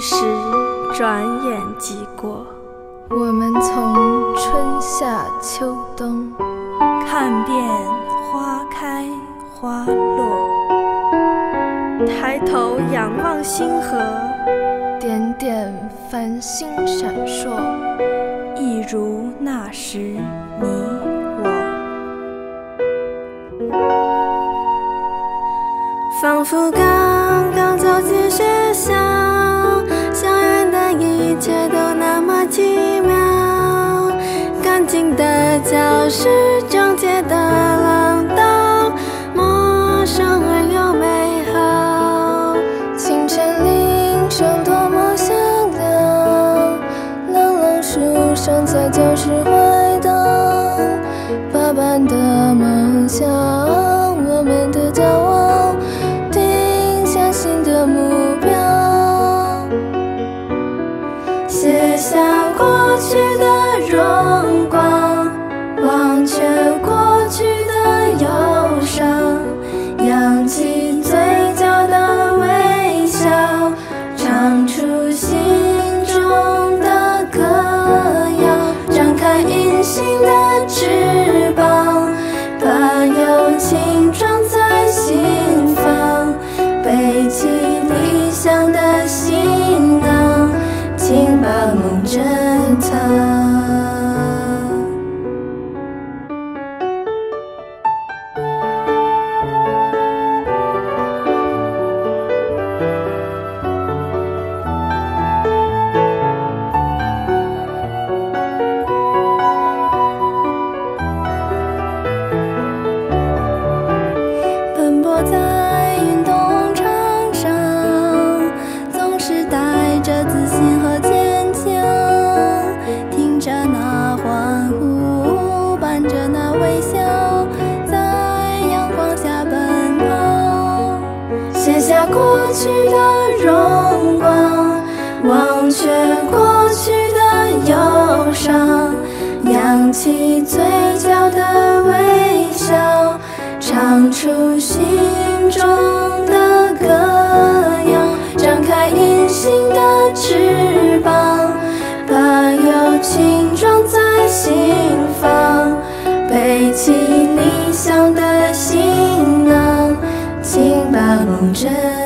时转眼即过。 我们从春夏秋冬看遍花开花落，抬头仰望星河， 点点繁星闪烁， 一如那时你我。仿佛刚刚走进学校，校园的一切都那么奇妙，干净的教室，整洁的廊道，陌生而又美好。 清晨铃声多么响亮，朗朗书声在教室回荡，八般的梦想，我们的骄傲，定下新的目标， 写下过去的荣光，忘却过去的忧伤，扬起嘴角的微笑，唱出心中的歌谣，张开隐形的翅膀，把友情装在心房，背起理想的行囊，请把梦珍藏。奔波在运动场上，总是带着自信和坚强，听着那欢呼，伴着那微笑，在阳光下奔跑，写下过去的荣光，忘却过去的忧伤，扬起嘴角的微笑，唱出心中的歌谣，张开隐形的翅膀，把友情装在心房，背起理想的行囊，请把梦珍藏。